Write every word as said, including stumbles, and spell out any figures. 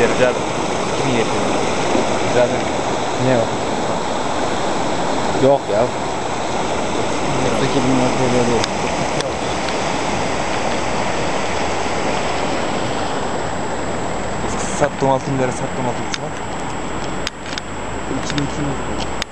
Rica ederim. iki bin yedi yüz. Rica ederim. Ne o? Yok ya. sekiz bin lira değil. Sattım altı milyara sattım altı buçuğa. iki bin iki yüz.